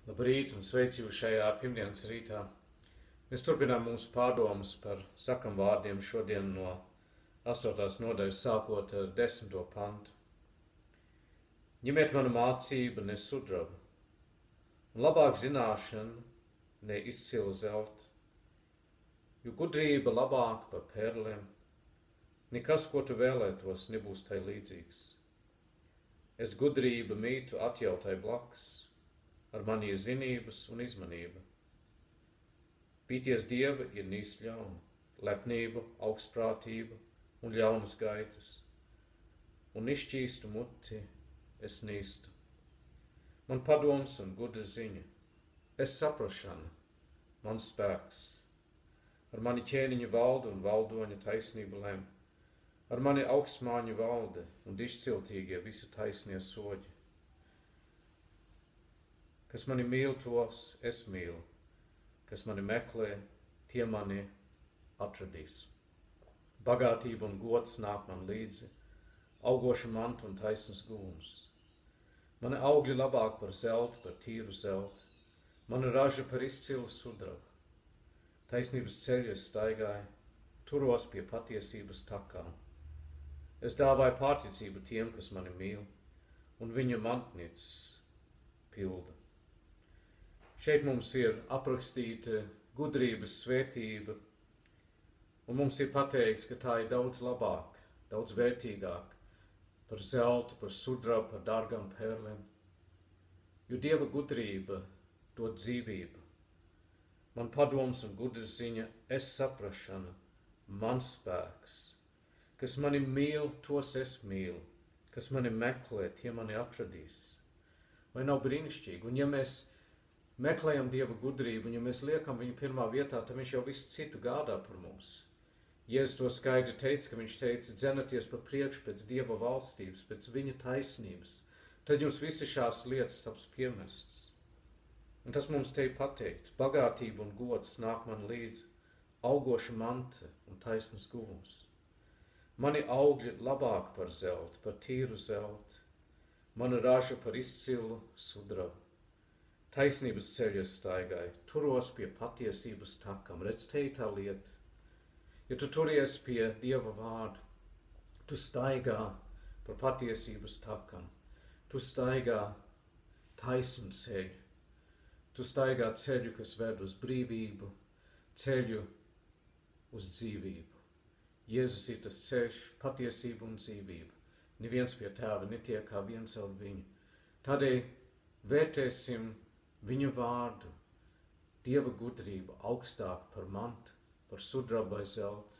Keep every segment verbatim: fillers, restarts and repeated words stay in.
Labrīt un sveici jūs šajā pirmdienas rītā. Mēs turpinām mūsu pārdomas par sakam vārdiem šodien no astotās nodaļas sākot ar desmito pantu. Ņemiet manu mācību, ne sudrabu, un labāk zināšanu, ne izcilu zeltu, jo gudrība labāk par perlēm, nekas, ko tu vēlētos, nebūs tai līdzīgs. Es gudrība mītu atjautai blakus, ar mani ir zinības un izmanība. Bīties Dieva ir nīst ļauna, lepnība, augstprātība un ļaunas gaitas, un izšķīstu muti es nīstu. Man padoms un gudra ziņa, es saprašana, mans spēks, ar mani ķēniņa valda un valdoņa taisnība lem, ar mani augstmāņu valde un izciltīgie visi taisnie soģi. Kas mani mīl, tos es mīlu, kas mani meklē, tie mani atradīs. Bagātība un gods nāk man līdzi, augoša manta un taisnas gūms. Mani augļi labāk par zeltu, par tīru zeltu, mana raža par izcilu sudrabu. Taisnības ceļu es staigāju, turos pie patiesības takām. Es dāvāju pārticību tiem, kas mani mīl, un viņa mantnīcas pilda. Šeit mums ir aprakstīta gudrības svētība, un mums ir pateikts, ka tā ir daudz labāk, daudz vērtīgāk par zeltu, par sudrabu, par dārgām perlēm, jo Dieva gudrība dod dzīvību. Man padoms un gudra ziņa, es saprašana, mans spēks, kas mani mīl, tos es mīlu, kas mani meklē, tie mani atradīs. Vai nav brīnišķīgi? Un ja mēs meklējam Dieva gudrību, un ja mēs liekam viņu pirmā vietā, tad viņš jau visu citu gādā par mums. Jēzus to skaidri teica, ka viņš teica, dzenaties pa priekšu pēc Dieva valstības, pēc viņa taisnības, tad jums visi šās lietas taps piemestas. Un tas mums te ir pateikts, bagātība un gods nāk man līdzi, augoša manta un taisnas guvums. Mani augļi labāk par zeltu, par tīru zeltu, mana raža par izcilu sudrabu. Taisnības ceļu es staigāju, turos pie patiesības takam. Redz, te ir tā lieta. Ja tu turies pie Dieva vārdu, tu staigā par patiesības takam. Tu staigā taisnu ceļu. Tu staigā ceļu, kas ved uz brīvību, ceļu uz dzīvību. Jēzus ir tas ceļš, patiesība un dzīvība. Neviens pie tēva netiek kā viens ar viņu. Tādēļ vērtēsim viņa vārdu, Dieva gudrība augstāk par mantu, par sudrabu vai zeltu.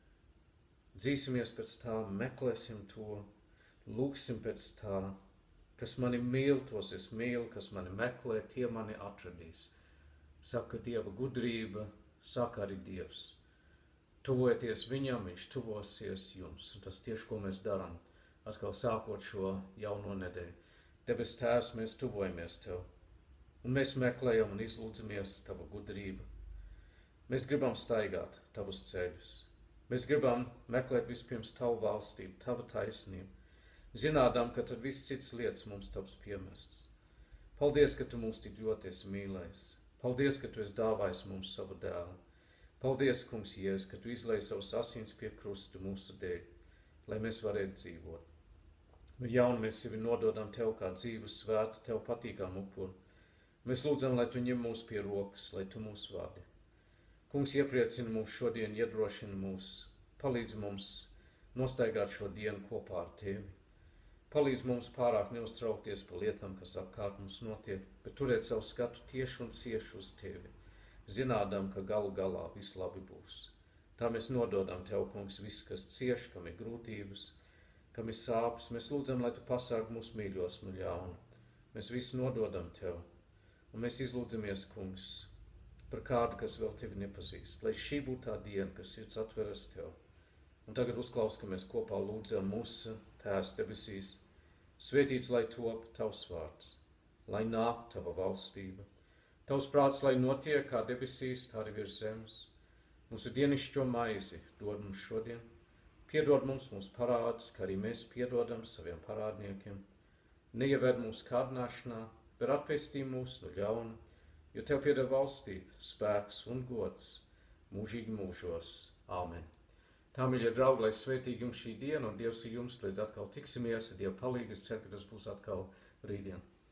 Dzīsimies pēc tā, meklēsim to, lūgsim pēc tā, kas mani mīl, tos es mīlu, kas mani meklē, tie mani atradīs. Saka Dieva gudrība, saka arī Dievs. Tuvojieties viņam, viņš tuvosies jums, un tas tieši, ko mēs darām, atkal sākot šo jauno nedēļu. Debes Tēvs, mēs tuvojamies Tev. Un mēs meklējam un izlūdzamies Tava gudrību. Mēs gribam staigāt Tavus ceļus. Mēs gribam meklēt vispirms Tavu valstību, Tava taisnību, zinādām, ka tad viss cits lietas mums taps piemestas. Paldies, ka Tu mūs tik ļoti esi mīlējis. Paldies, ka Tu esi dāvājis mums savu dēlu. Paldies, Kungs Jēzus, ka Tu izlēji savus asins pie krusta mūsu dēļ, lai mēs varētu dzīvot. Nu jauni mēs sevi nododam Tev kā dzīvu svētu, Tev patīkam upuru. Mēs lūdzam, lai Tu ņem mūs pie rokas, lai Tu mūs vadi. Kungs iepriecina mūs šodien, iedrošina mūs, palīdz mums nostaigāt šo dienu kopā ar Tevi. Palīdz mums pārāk neuztraukties par lietām, kas apkārt mums notiek, bet turēt savu skatu tieši un cieši uz Tevi, zinādam, ka galu galā viss labi būs. Tā mēs nododam Tev, Kungs, viss, kas cieš, kam ir grūtības, kam ir sāpes. Mēs lūdzam, lai Tu pasargi mūs mīļos no ļauna. Mēs visu nododam Tev. Un mēs izlūdzamies, Kungs, par kādu, kas vēl Tevi nepazīst, lai šī būtu tā diena, kas sirds atveras Tev. Un tagad uzklaus, ka mēs kopā lūdzam mūsu Tēvs debesīs. Svētīts, lai top Tavs vārds, lai nāk Tava valstība. Tavs prāts, lai notiek kā debesīs, tā arī virs zemes. Mūsu dienišķo maizi dod mums šodien. Piedod mums mūsu parādus, kā arī mēs piedodam saviem parādniekiem. Neieved mūsu kārdināšanā, bet atpestī mūs no ļauna, jo Tev pieder valstība, spēks un gods mūžīgi mūžos. Āmen. Tā, mīļie draugi, lai svētīgi jums šī diena un Dievs ir jums, līdz atkal tiksimies, Dieva palīgas, ceru, ka tas būs atkal rītdien.